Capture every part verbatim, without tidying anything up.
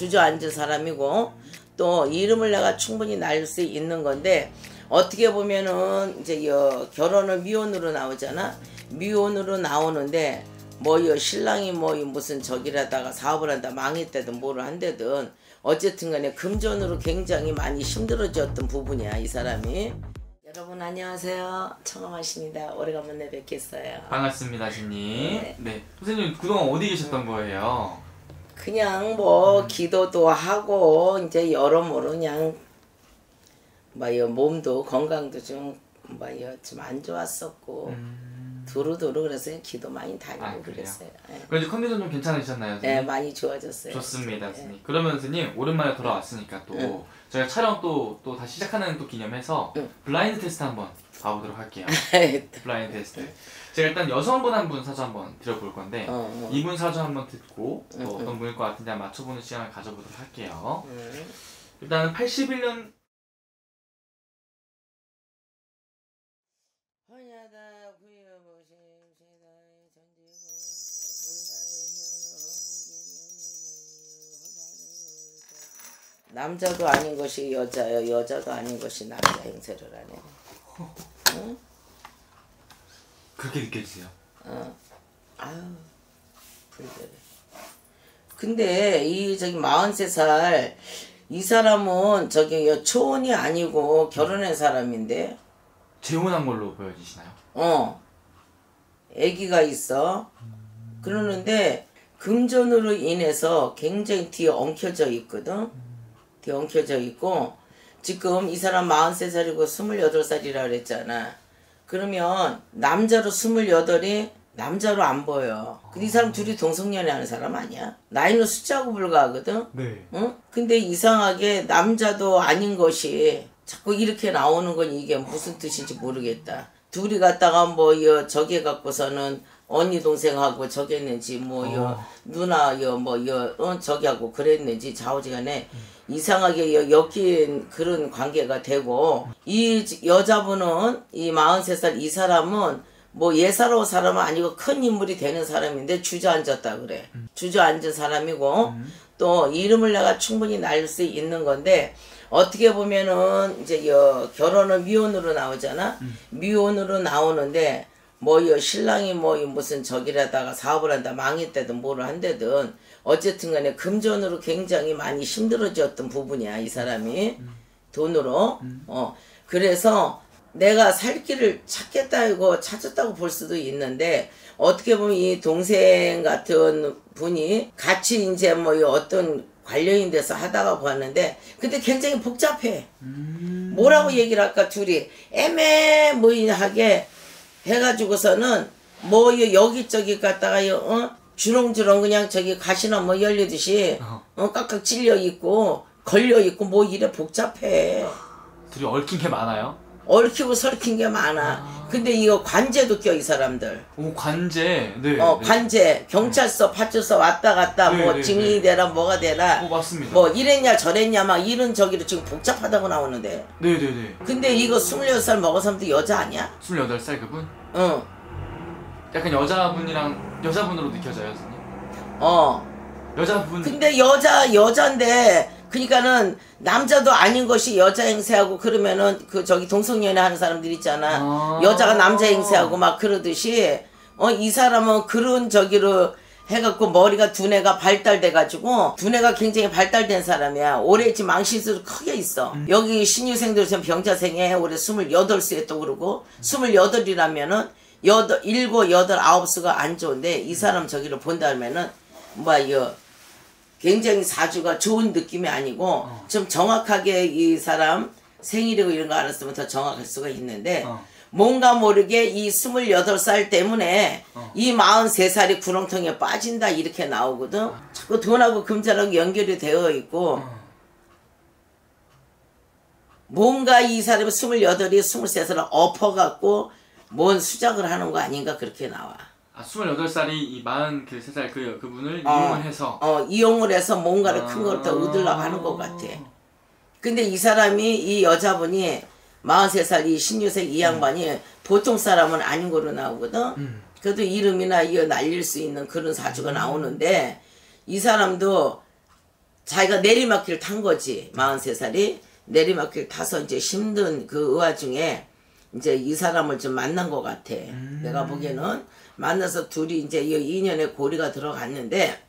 주저앉은 사람이고 또 이름을 내가 충분히 날릴 수 있는 건데 어떻게 보면은 이제 여 결혼을 미혼으로 나오잖아. 미혼으로 나오는데 뭐여 신랑이 뭐 무슨 저기라다가 사업을 한다 망했대든 뭐를 한대든 어쨌든 간에 금전으로 굉장히 많이 힘들어졌던 부분이야 이 사람이. 여러분 안녕하세요. 청엄하십니다. 오래간만에 뵙겠어요. 반갑습니다 신님. 네. 네. 선생님 그동안 어디 계셨던 거예요? 그냥 뭐 음. 기도도 하고 이제 여러모로 그냥 뭐요 몸도 건강도 좀 뭐요 좀 안 좋았었고 음. 두루두루 그래서 기도 많이 다니고 아, 그랬어요. 네. 그럼 이제 컨디션 좀 괜찮으셨나요? 선생님? 네 많이 좋아졌어요. 좋습니다 네. 선생님. 그러면 선생님 오랜만에 돌아왔으니까 또 응. 저희가 촬영 또 또 다시 시작하는 또 기념해서 응. 블라인드 테스트 한번 봐보도록 할게요. 블라인드 테스트. 제가 일단 여성분 한 분 사주 한번 드려볼 건데 어, 어. 이분 사주 한번 듣고 또 응, 어떤 응. 분일 것 같은지 한번 맞춰보는 시간을 가져보도록 할게요. 응. 일단 팔십일 년 남자도 아닌 것이 여자요, 여자도 아닌 것이 남자 행세를 하네. 응? 그렇게 느껴지세요? 어. 아유, 불들해. 근데 이 저기 마흔세 살 이 사람은 저기 초혼이 아니고 결혼한 사람인데. 재혼한 걸로 보여지시나요? 어. 아기가 있어. 그러는데 금전으로 인해서 굉장히 뒤에 엉켜져 있거든. 뒤에 엉켜져 있고 지금 이 사람 마흔세 살이고 스물여덟 살이라 그랬잖아. 그러면 남자로 스물여덟이 남자로 안 보여. 근데 이 사람 둘이 동성연애하는 사람 아니야? 나이는 숫자고 불과하거든? 네. 응? 근데 이상하게 남자도 아닌 것이 자꾸 이렇게 나오는 건 이게 무슨 뜻인지 모르겠다. 둘이 갔다가 뭐 여 저기 갖고서는 언니 동생하고 저기 했는지 뭐 여 어. 누나 여뭐여 어, 저기 하고 그랬는지 좌우지간에 음. 이상하게 여, 엮인 그런 관계가 되고 이 여자분은 이 마흔세 살 이 사람은 뭐 예사로운 사람은 아니고 큰 인물이 되는 사람인데 주저앉았다 그래. 음. 주저앉은 사람이고 음. 또 이름을 내가 충분히 날릴 수 있는 건데 어떻게 보면은 이제 여 결혼을 미혼으로 나오잖아. 음. 미혼으로 나오는데 뭐여 신랑이 뭐 무슨 저기라다가 사업을 한다 망했대든 뭐를 한대든 어쨌든 간에 금전으로 굉장히 많이 힘들어졌던 부분이야 이 사람이. 음. 돈으로. 음. 어 그래서 내가 살 길을 찾겠다 이거 찾았다고 볼 수도 있는데 어떻게 보면 이 동생 같은 분이 같이 이제 뭐 어떤 관련이 돼서 하다가 보았는데 근데 굉장히 복잡해. 음. 뭐라고 얘기를 할까 둘이 애매모호하게 해가지고서는 뭐 여기저기 갔다가 어 주렁주렁 그냥 저기 가시나 뭐 열리듯이 어, 어 깍깍 찔려 있고 걸려 있고 뭐 이래 복잡해. 둘이 얽힌 게 많아요? 얽히고 설킨 게 많아. 아... 근데 이거 관제도 껴 이 사람들. 오 관제. 네. 어 네. 관제 경찰서 파출소 왔다 갔다 네, 뭐 네, 증인이 네. 되라 뭐가 되라. 오 맞습니다. 뭐 이랬냐 저랬냐 막 이런 저기로 지금 복잡하다고 나오는데. 네네네. 네, 네. 근데 이거 스물여덟 살 먹은 사람도 여자 아니야? 스물여덟 살 그분? 응. 약간 여자분이랑 여자분으로 느껴져요 선생님? 어. 여자분. 근데 여자 여잔데. 그러니까는 남자도 아닌 것이 여자 행세하고 그러면은 그 저기 동성연애 하는 사람들 있잖아. 아 여자가 남자 행세하고 막 그러듯이 어 이 사람은 그런 저기로 해갖고 머리가 두뇌가 발달돼 가지고 두뇌가 굉장히 발달된 사람이야. 올해 지금 망신수도 크게 있어. 음. 여기 신유생들 지금 병자생에 올해 스물여덟 수에 또 그러고 스물여덟이라면은 여덟 일곱 여덟 아홉 수가 안 좋은데 이 사람 저기를 본다면은 뭐야 굉장히 사주가 좋은 느낌이 아니고 어. 좀 정확하게 이 사람 생일이고 이런 거 알았으면 더 정확할 수가 있는데 어. 뭔가 모르게 이 스물여덟 살 때문에 어. 이 마흔세 살이 구렁텅이에 빠진다 이렇게 나오거든. 어. 자꾸 돈하고 금전하고 연결이 되어 있고 어. 뭔가 이 사람이 스물여덟이 스물세 살을 엎어갖고 뭔 수작을 하는 거 아닌가 그렇게 나와. 아, 스물여덟 살이 이 마흔세 살 그, 그분을 어, 이용을 해서 어 이용을 해서 뭔가를 아 큰 걸 더 얻으려고 하는 것 같아. 근데 이 사람이 이 여자분이 마흔세 살 이 신유생 이 양반이 음. 보통 사람은 아닌 거로 나오거든. 음. 그래도 이름이나 이어 날릴 수 있는 그런 사주가 나오는데 이 사람도 자기가 내리막길 탄 거지. 마흔세 살이 내리막길 타서 이제 힘든 그 와중에 이제 이 사람을 좀 만난 것 같아. 음. 내가 보기에는 만나서 둘이 이제 이 인연의 고리가 들어갔는데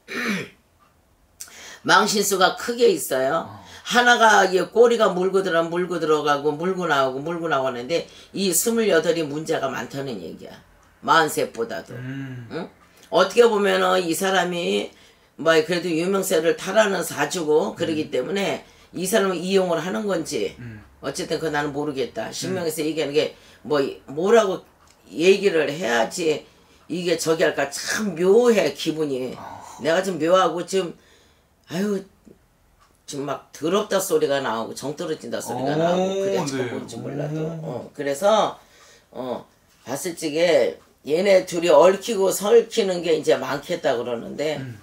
망신수가 크게 있어요. 어. 하나가 이 꼬리가 물고 들어 물고 들어가고 물고 나오고 물고 나오는데 이 스물여덟이 문제가 많다는 얘기야. 마흔셋보다도. 음. 응? 어떻게 보면은 이 사람이 뭐 그래도 유명세를 타라는 사주고 그러기 음. 때문에 이 사람을 이용을 하는 건지 음. 어쨌든 그 나는 모르겠다. 신명에서 음. 얘기하는 게 뭐 뭐라고 얘기를 해야지 이게 저기 할까 참 묘해 기분이. 어. 내가 좀 묘하고 좀 아유 지금 막 더럽다 소리가 나오고 정 떨어진다 소리가 나오고 그래 참 뭔지 몰라도. 어, 그래서 어 봤을 적에 얘네 둘이 얽히고 설키는 게 이제 많겠다 그러는데 음.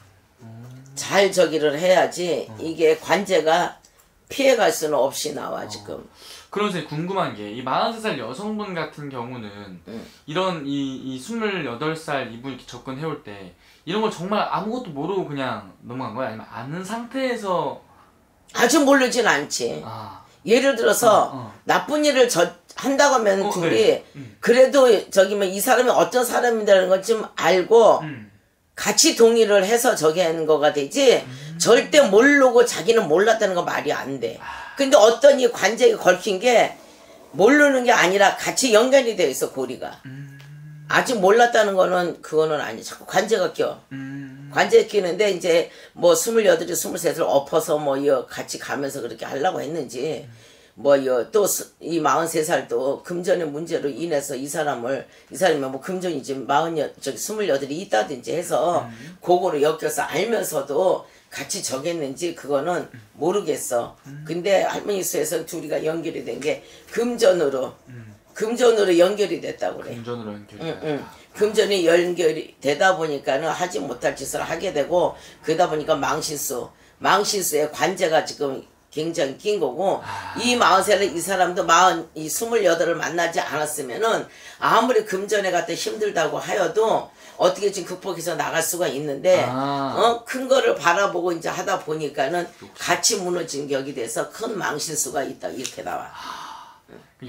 잘 저기를 해야지 어. 이게 관제가 피해갈 수는 없이 나와 지금. 어. 그러면서 궁금한 게 이 마흔세 살 여성분 같은 경우는 음. 이런 이, 이 스물여덟 살 이분이 이렇게 접근해올 때 이런 걸 정말 아무것도 모르고 그냥 넘어간 거야? 아니면 아는 상태에서 아주 모르진 않지. 아. 예를 들어서 어, 어. 나쁜 일을 저, 한다고 하면 어, 둘이 네. 음. 그래도 저기 뭐 이 사람이 어떤 사람이라는 걸 좀 알고 음. 같이 동의를 해서 저기 하는 거가 되지 음. 절대 모르고 자기는 몰랐다는 거 말이 안 돼. 근데 어떤 이 관제에 걸킨 게 모르는 게 아니라 같이 연결이 돼 있어 고리가. 음. 아직 몰랐다는 거는 그거는 아니. 자꾸 관제가 껴. 음. 관제 끼는데 이제 뭐 스물여덟이 스물셋을 엎어서 뭐 이 같이 가면서 그렇게 하려고 했는지 음. 뭐 또 이 마흔세 살도 금전의 문제로 인해서 이 사람을 이 사람이 뭐 금전이 지금 마흔 저기 스물여덟이 있다든지 해서 음. 그거를 엮여서 알면서도 같이 정했는지 그거는 모르겠어. 음. 근데 할머니 수에서 둘이가 연결이 된 게 금전으로 음. 금전으로 연결이 됐다고 그래. 금전으로 연결이 응, 응. 금전이 연결이 되다 보니까는 하지 못할 짓을 하게 되고 그러다 보니까 망신수 망신수의 관제가 지금 굉장히 낀 거고 아... 이 마흔세를 이 사람도 마흔 이 스물여덟을 만나지 않았으면은 아무리 금전에 갔다 힘들다고 하여도 어떻게 지금 극복해서 나갈 수가 있는데 아... 어? 큰 거를 바라보고 이제 하다 보니까는 욕심. 같이 무너진 격이 돼서 큰 망신수가 있다 이렇게 나와. 아...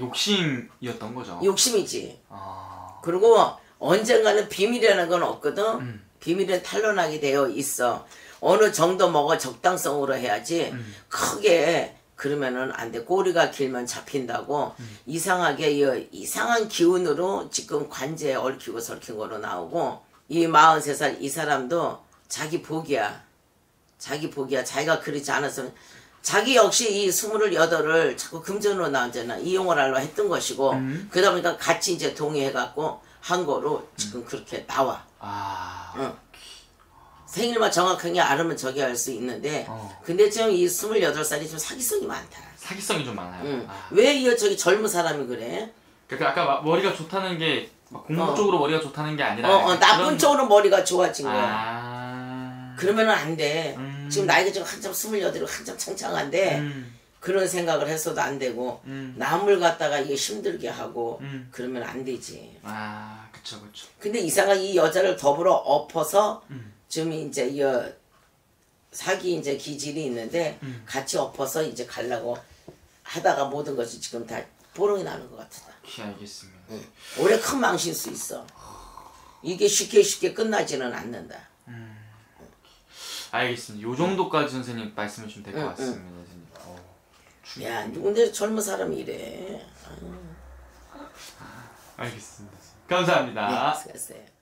욕심이었던 거죠. 욕심이지. 아... 그리고 언젠가는 비밀이라는 건 없거든. 음. 비밀은 탄로나게 되어 있어. 어느 정도 먹어 적당성으로 해야지 음. 크게 그러면은 안 돼. 꼬리가 길면 잡힌다고 음. 이상하게 이, 이상한 기운으로 지금 관제에 얽히고 설킨 거로 나오고 이 마흔세 살 이 사람도 자기 복이야. 자기 복이야. 자기가 그러지 않았으면 자기 역시 이 스물여덟을 자꾸 금전으로 나오잖아. 이용을 하려고 했던 것이고 음. 그러다 보니까 같이 이제 동의해갖고 한 거로 지금 음. 그렇게 나와. 아... 응. 생일만 정확하게 알으면 저기 할 수 있는데 어. 근데 지금 이 스물여덟 살이 좀 사기성이 많다. 사기성이 좀 많아요. 응. 아. 왜 이 저기 젊은 사람이 그래? 그러니까 아까 머리가 좋다는 게 공부 어. 쪽으로 머리가 좋다는 게 아니라 어, 어, 나쁜 그런... 쪽으로 머리가 좋아진 거야. 아... 그러면은 안 돼. 음... 지금 나이가 지금 한참 스물여덟이고 한참 창창한데 음... 그런 생각을 했어도 안 되고 음... 남을 갖다가 이게 힘들게 하고 음... 그러면 안 되지. 아, 그쵸, 그쵸. 근데 이상하게 이 여자를 더불어 엎어서 음... 좀 이제 이 사기 이제 기질이 있는데 음. 같이 엎어서 이제 가려고 하다가 모든 것이 지금 다 보롱이 나는 것 같다. 예, 알겠습니다. 응. 올해 큰 망신 수 있어. 이게 쉽게 쉽게 끝나지는 않는다. 음. 알겠습니다. 요 정도까지 선생님 말씀해 주시면 될 것 응, 같습니다. 응. 선생님. 어, 야, 누군데 젊은 사람이 이래. 아유. 알겠습니다. 감사합니다. 네, 수고하세요.